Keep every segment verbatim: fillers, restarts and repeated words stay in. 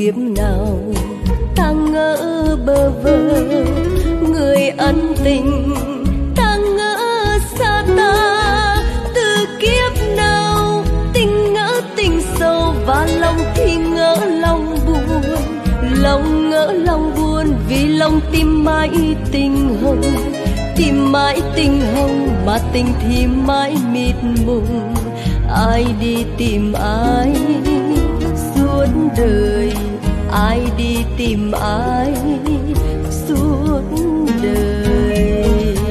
kiếp nào ta ngỡ bơ vơ, người ân tình ta ngỡ xa ta. Từ kiếp nào tình ngỡ tình sâu, và lòng thì ngỡ lòng buồn, lòng ngỡ lòng buồn vì lòng tìm mãi tình hồng, tìm mãi tình hồng mà tình thì mãi mịt mùng. Ai đi tìm ai suốt đời, ai đi tìm ai suốt đời.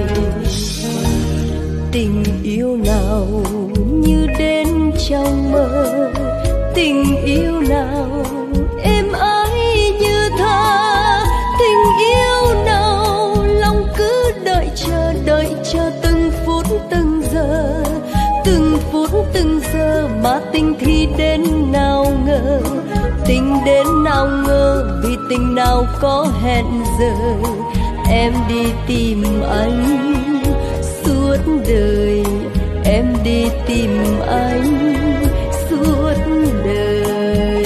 Tình yêu nào như đến trong mơ, tình yêu nào êm ái như thơ, tình yêu nào lòng cứ đợi chờ, đợi chờ từng phút từng giờ, từng phút từng giờ mà tình thì đến nào ngờ, tình đến nào ngờ vì tình nào có hẹn giờ. Em đi tìm anh suốt đời, em đi tìm anh suốt đời.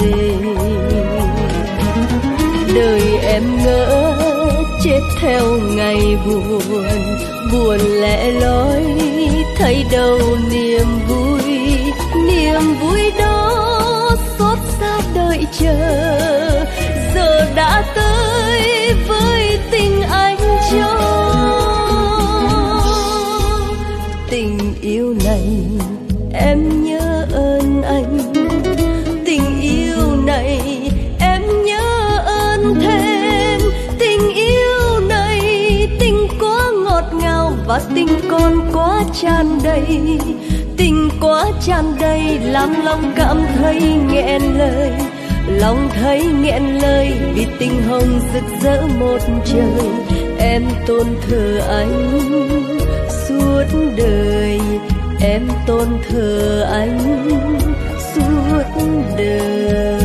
Đời em ngỡ chết theo ngày buồn, buồn lẻ loi thấy đâu niềm vui, niềm vui đó xót xa đợi chờ. Giờ đã tới với tình anh cho tình yêu này, em nhớ ơn anh. Tình yêu này em nhớ ơn thêm, tình yêu này tình quá ngọt ngào và tình còn quá tràn đầy, tình quá tràn đầy làm lòng cảm thấy nghẹn lời, lòng thấy nghẹn lời vì tình hồng rực rỡ một trời. Em tôn thờ anh suốt đời, em tôn thờ anh suốt đời.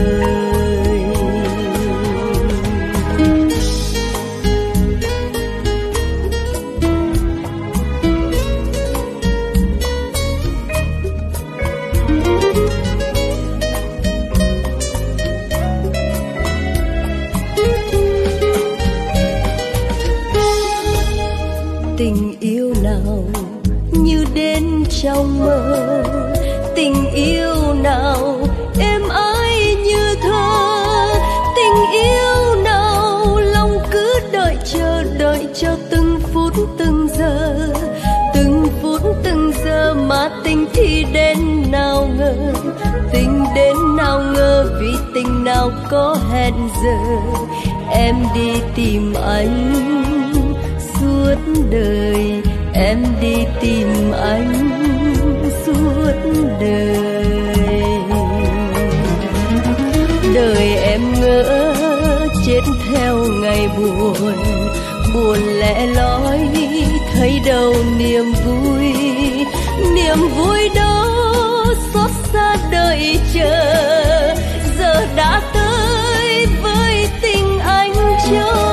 Tình yêu nào như đến trong mơ, tình yêu nào êm ái như thơ, tình yêu nào lòng cứ đợi chờ, đợi chờ từng phút từng giờ, từng phút từng giờ mà tình thì đến nào ngờ, tình đến nào ngờ vì tình nào có hẹn giờ. Em đi tìm anh suốt đời, em đi tìm anh suốt đời. Đời em ngỡ chết theo ngày buồn, buồn lẻ loi thấy đâu niềm vui, niềm vui đó xót xa đợi chờ. Giờ đã tới với tình anh cho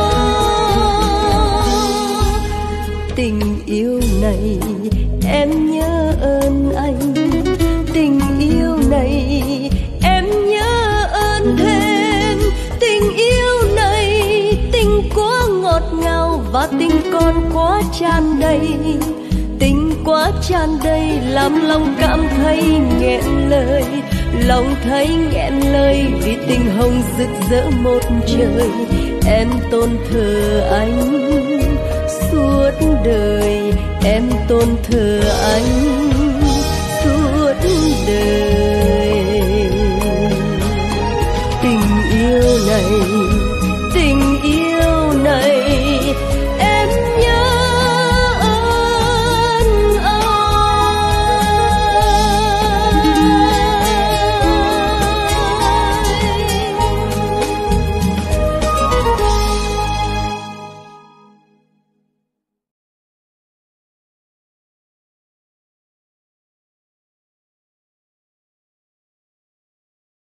tình yêu này, em nhớ ơn anh. Tình yêu này em nhớ ơn thêm, tình yêu này tình quá ngọt ngào và tình còn quá tràn đầy, tình quá tràn đầy làm lòng cảm thấy nghẹn lời, lòng thấy nghẹn lời vì tình hồng rực rỡ một trời. Em tôn thờ anh suốt đời, em tôn thờ anh